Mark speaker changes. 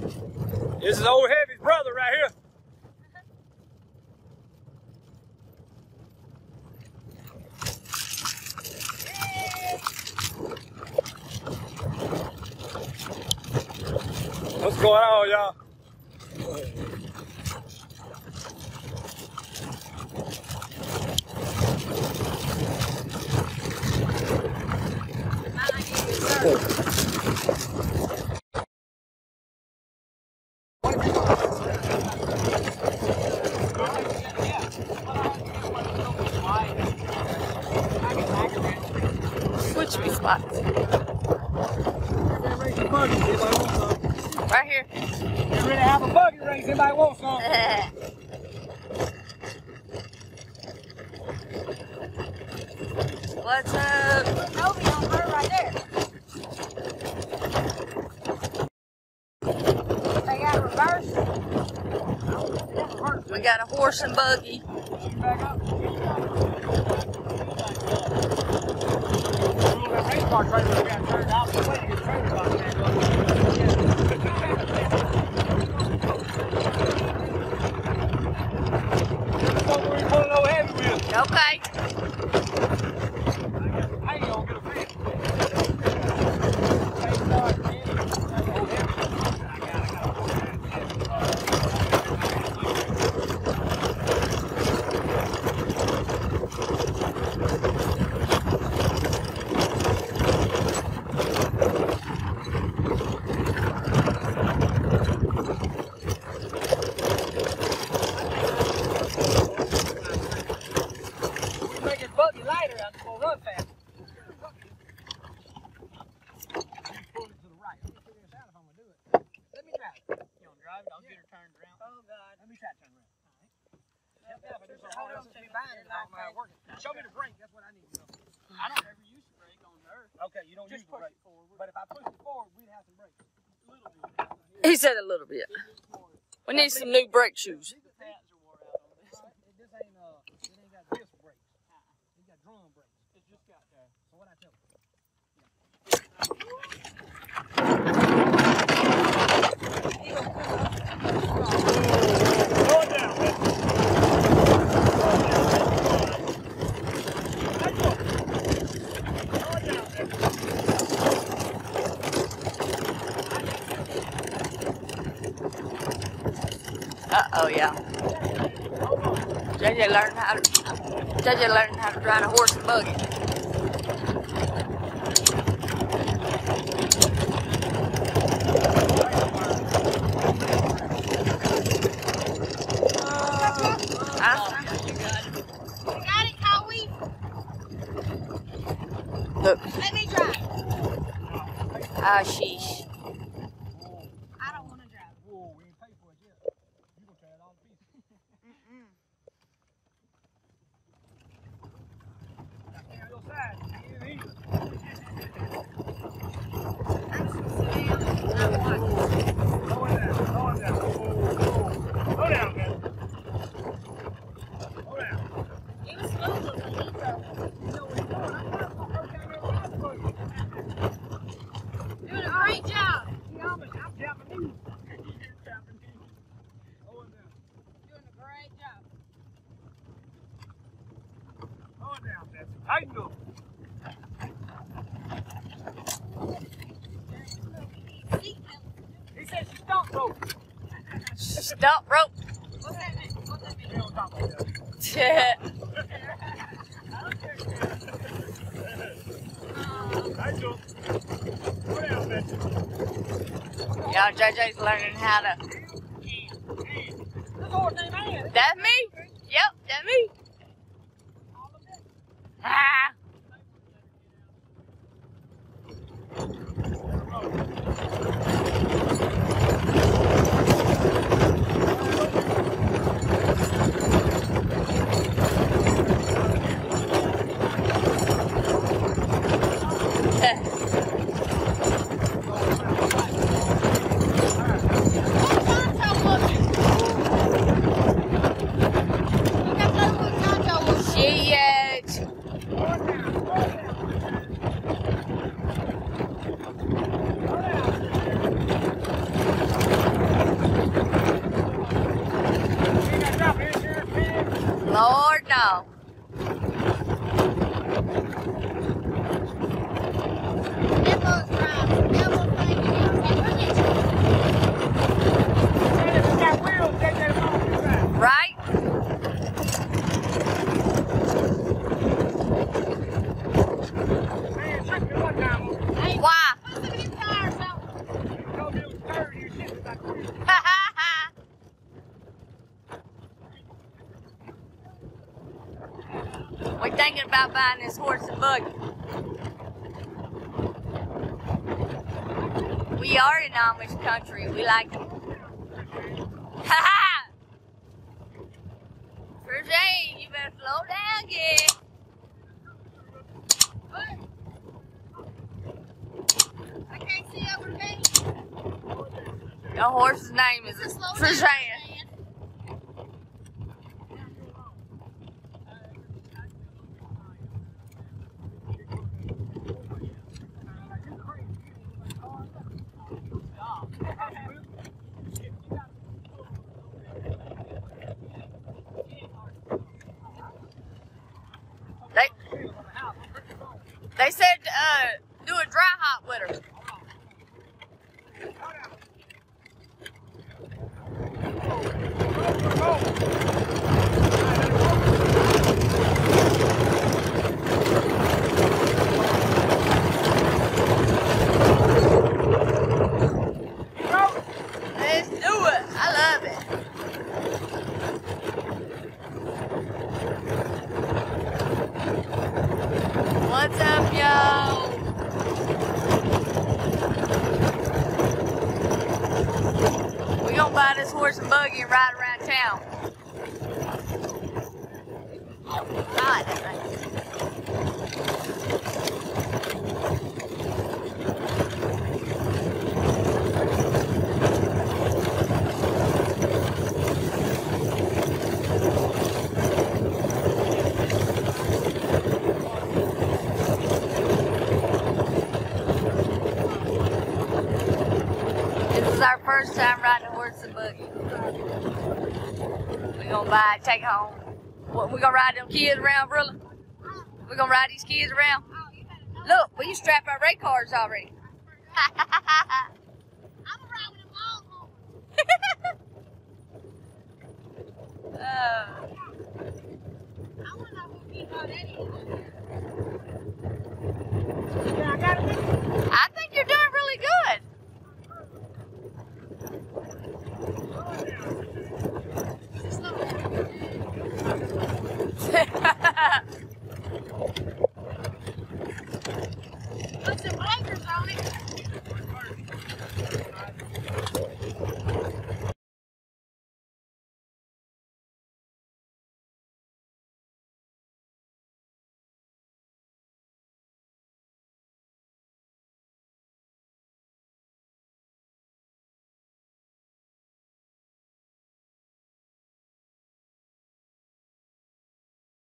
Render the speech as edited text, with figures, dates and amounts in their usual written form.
Speaker 1: This is Old Heavy's brother right here. What's going on, y'all?
Speaker 2: Switch me spots. Right here.
Speaker 1: Get ready to have a buggy race. Anybody want some?
Speaker 2: What's up?
Speaker 3: Toby on her right there. They got reverse.
Speaker 2: We got a horse and buggy.
Speaker 1: Back up. That race car trailer got turned out. The way to get trailer box back up.
Speaker 2: Okay.
Speaker 1: Show me the brake, that's what I need to know.
Speaker 4: I don't ever use the brake on dirt.
Speaker 1: Okay, you don't use the brake. But if I push it forward, we'd have some brakes.
Speaker 4: A little bit.
Speaker 2: He said a little bit. We need some new brake shoes.
Speaker 4: The pads are wore out on this.
Speaker 1: This ain't it ain't got disc brakes. It got drum brakes.
Speaker 4: It's just got
Speaker 1: So what I tell you? Slow it down, man.
Speaker 2: Oh yeah. JJ learned how to drive a horse and buggy.
Speaker 3: You got it, Cowie?
Speaker 2: Look.
Speaker 3: Let me drive.
Speaker 2: Ah, sheesh.
Speaker 3: I don't want to drive.
Speaker 1: Whoa, we ain't paid for it yet. You gonna tear it all to pieces. Your side, you ain't either.
Speaker 3: I'm just going to sit down and watch.
Speaker 1: Slow it down, slow it down. Slow down, man. Slow down.
Speaker 3: It was smooth as a hero.
Speaker 1: You know what you're doing. I'm not gonna hurt down there ride for you.
Speaker 3: Doing a great job.
Speaker 1: I'm Japanese. You're Japanese. Slow it down.
Speaker 3: Doing a great job.
Speaker 1: Slow it down, Betsy. Tighten up. He said she stumped rope.
Speaker 2: Stop rope.
Speaker 3: What's that mean? What's that mean?
Speaker 1: We don't talk like that. Tighten up. Slow down, Betsy.
Speaker 2: Y'all, JJ's learning how to.
Speaker 1: This horse ain't man.
Speaker 2: That's me. Yep, that's me. Ah. She Lord, no.
Speaker 3: Elbows drive. Elbows like you.
Speaker 1: And if it's got wheels, they get them on the side.
Speaker 2: Right?
Speaker 1: Man, tricked me one time.
Speaker 3: Hey,
Speaker 2: Why?
Speaker 3: put some of these tires out.
Speaker 1: You told me it was 30 and shit was like wheels.
Speaker 2: We're thinking about buying this horse and buggy. We are in Amish country. We like it. Ha ha! Sergey, you better slow down, kid.
Speaker 3: I can't see over me.
Speaker 2: Your horse's name is
Speaker 3: Just slow down,
Speaker 2: Sergey.
Speaker 3: man.
Speaker 2: They said do a dry hop with her. Let's do it. I love it. What's up, yo? We gonna buy this horse and buggy and ride around town. God, that thing. This is our first time riding a horse and buggy. We gonna buy it, take it home. What, we gonna ride them kids around, brother? We gonna ride these kids around? Look, we strapped our ray cars already.
Speaker 3: I'm gonna ride with them all home. I wanna know who he thought that is.